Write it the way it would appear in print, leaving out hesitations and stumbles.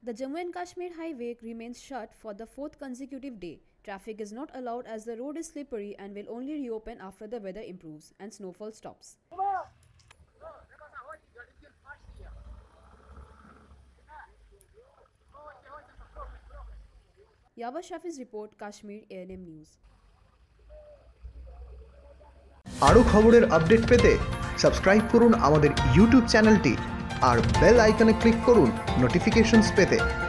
The Jammu and Kashmir highway remains shut for the fourth consecutive day. Traffic is not allowed as the road is slippery and will only reopen after the weather improves and snowfall stops. Yawar Shafi's report, Kashmir A&M News. আরও খবরের update পেতে subscribe করুন আমাদের YouTube চ্যানেলটি আর bell আইকনে click করুন notifications পেতে।